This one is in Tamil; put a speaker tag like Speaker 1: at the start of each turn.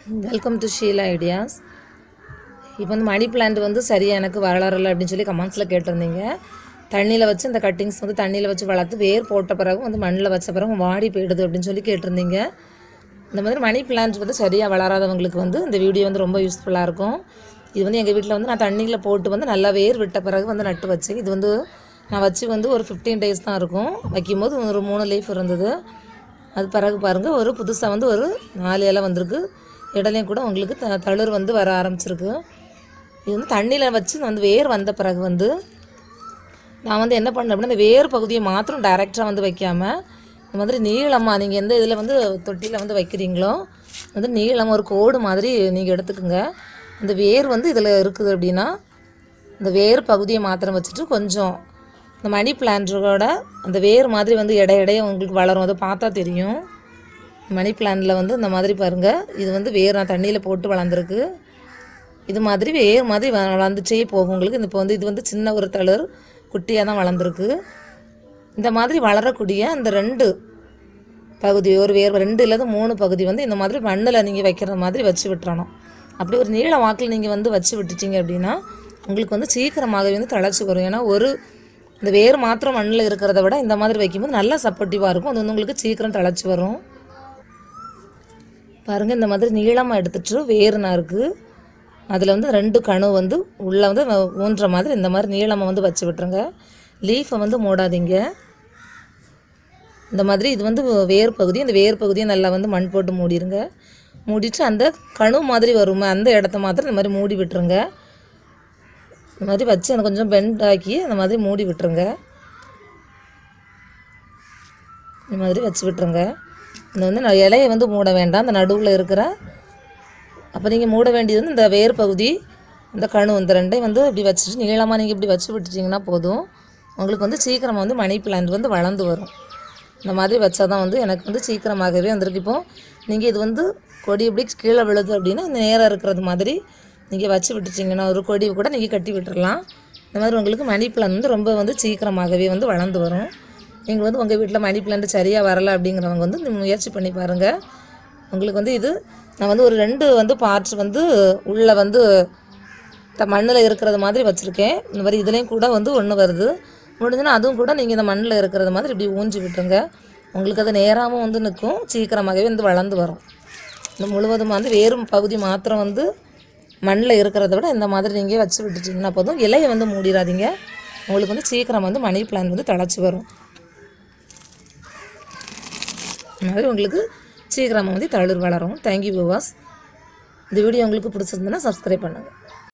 Speaker 1: Welcome to Sheila ideas. இப்போ வந்து மணி பிளான்ட் வந்து சரியாக எனக்கு வளரலை அப்படின்னு சொல்லி கமெண்ட்ஸில் கேட்டிருந்தீங்க. தண்ணியில் வச்சு இந்த கட்டிங்ஸ் வந்து தண்ணியில் வச்சு வளர்த்து வேர் போட்ட பிறகு வந்து மண்ணில் வச்ச பிறகு வாடி போயிடுது அப்படின்னு சொல்லி கேட்டிருந்தீங்க. இந்த மாதிரி மணி பிளான்ட் வந்து சரியாக வளராதவங்களுக்கு வந்து இந்த வீடியோ வந்து ரொம்ப யூஸ்ஃபுல்லாக இருக்கும். இது வந்து எங்கள் வீட்டில் வந்து நான் தண்ணியில் போட்டு வந்து நல்லா வேர் விட்ட பிறகு வந்து நட்டு வச்சேன். இது வந்து நான் வச்சு வந்து ஒரு 15 days தான் இருக்கும். வைக்கும்போது ஒரு 3 லீஃப் இருந்தது. அது பிறகு பாருங்கள் ஒரு புதுசாக வந்து ஒரு 4 இலை வந்திருக்கு. இடலையும் கூட உங்களுக்கு தளிர் வந்து வர ஆரம்பிச்சிருக்கு. இது வந்து தண்ணியில் வச்சு வந்து வேர் வந்த பிறகு வந்து நான் வந்து என்ன பண்ணேன் அப்படின்னா இந்த வேர் பகுதியை மாத்திரம் டைரெக்டாக வந்து வைக்காமல் இந்த மாதிரி நீளமாக நீங்கள் எந்த இதில் வந்து தொட்டியில் வந்து வைக்கிறீங்களோ வந்து நீளமாக ஒரு கோடு மாதிரி நீங்கள் எடுத்துக்கோங்க. அந்த வேர் வந்து இதில் இருக்குது அப்படின்னா இந்த வேர் பகுதியை மாத்திரம் வச்சுட்டு கொஞ்சம் இந்த மணி பிளான்ட்டோட அந்த வேர் மாதிரி வந்து இடையே உங்களுக்கு வளரும். அதை பார்த்தா தெரியும். மணி பிளான்ட்டில் வந்து இந்த மாதிரி பாருங்கள், இது வந்து வேர் நான் தண்ணியில் போட்டு வளர்ந்துருக்கு. இது மாதிரி வேர் மாதிரி வளர்ந்துட்டே போகும் உங்களுக்கு. இப்போ வந்து இது வந்து சின்ன ஒரு தளிர் குட்டியாக தான் வளர்ந்துருக்கு. இந்த மாதிரி வளரக்கூடிய அந்த 2 பகுதி ஒரு வேர் 2 இல்லது 3 பகுதி வந்து இந்த மாதிரி மண்ணில் நீங்கள் வைக்கிற மாதிரி வச்சு விட்டுறணும். அப்படி ஒரு நீள வாக்கில் நீங்கள் வந்து வச்சு விட்டுட்டீங்க அப்படின்னா உங்களுக்கு வந்து சீக்கிரமாகவே வந்து தழைச்சி வரும். ஏன்னா ஒரு இந்த வேர் மாத்திரம் மண்ணில் இருக்கிறத விட இந்த மாதிரி வைக்கும்போது நல்லா சப்போர்ட்டிவாக இருக்கும். அது வந்து உங்களுக்கு சீக்கிரம் தழைச்சி வரும். பாருங்கள், இந்த மாதிரி நீளமாக எடுத்துகிட்டு வேர் நாருக்கு அதில் வந்து 2 கணு வந்து உள்ளே வந்து ஊன்ற மாதிரி இந்த மாதிரி நீளமாக வந்து வச்சு விட்டுருங்க. லீஃபை வந்து மூடாதீங்க. இந்த மாதிரி இது வந்து வேர் பகுதி. அந்த வேர் பகுதியை நல்லா வந்து மண் போட்டு மூடிடுங்க. மூடிட்டு அந்த கணு மாதிரி வருமே அந்த இடத்த மாத்திரம் இந்த மாதிரி மூடி விட்டுருங்க. இந்த மாதிரி வச்சு அதை கொஞ்சம் பெண்ட் ஆக்கி அந்த மாதிரி மூடி விட்டுருங்க. இந்த மாதிரி வச்சு விட்டுருங்க. இந்த வந்து இலையை வந்து மூட வேண்டாம். அந்த நடுவில் இருக்கிற அப்போ நீங்கள் மூட வேண்டியது வந்து இந்த வேர் பகுதி இந்த கணு இந்த 2ஐயும் வந்து இப்படி வச்சுட்டு நீளமாக நீங்கள் இப்படி வச்சு விட்டுட்டிங்கன்னா போதும். உங்களுக்கு வந்து சீக்கிரமாக வந்து மணி பிளான்ட் வந்து வளர்ந்து வரும். இந்த மாதிரி வச்சா தான் வந்து எனக்கு வந்து சீக்கிரமாகவே வந்திருக்கு. இப்போது நீங்கள் இது வந்து கொடி இப்படி கீழே விழுது அப்படின்னா இந்த நேராக இருக்கிறது மாதிரி நீங்கள் வச்சு விட்டுட்டிங்கன்னா ஒரு கொடி கூட நீங்கள் கட்டி விட்டுடலாம். இந்த மாதிரி உங்களுக்கு மணி பிளான்ட் வந்து ரொம்ப வந்து சீக்கிரமாகவே வந்து வளர்ந்து வரும். நீங்கள் வந்து உங்கள் வீட்டில் மணி பிளான்ட் சரியாக வரலை அப்படிங்கிறவங்க வந்து முயற்சி பண்ணி பாருங்கள். உங்களுக்கு வந்து இது நான் வந்து ஒரு 2 வந்து பார்ட்ஸ் வந்து உள்ளே வந்து மண்ணில் இருக்கிறது மாதிரி வச்சுருக்கேன். இந்த மாதிரி இதுலேயும் கூட வந்து ஒன்று வருது. முடிஞ்சுன்னா அதுவும் கூட நீங்கள் இந்த மண்ணில் இருக்கிறது மாதிரி இப்படி ஊஞ்சி விட்டுருங்க. உங்களுக்கு அது நேராகவும் வந்து நிற்கும். சீக்கிரமாகவே வந்து வளர்ந்து வரும். இந்த முழுவதும் வந்து வேறு பகுதி மாத்திரம் வந்து மண்ணில் இருக்கிறத விட இந்த மாதிரி நீங்கள் வச்சு விட்டுட்டிங்கன்னா போதும். இலையை வந்து மூடிடாதீங்க. உங்களுக்கு வந்து சீக்கிரம் வந்து மணி பிளான்ட் வந்து தழைச்சி வரும். இந்த மாதிரி உங்களுக்கு சீக்கிரமாக வந்து தளிர் வளரும். Thank you viewers. இந்த வீடியோ உங்களுக்கு பிடிச்சிருந்ததுன்னா சப்ஸ்கிரைப் பண்ணுங்கள்.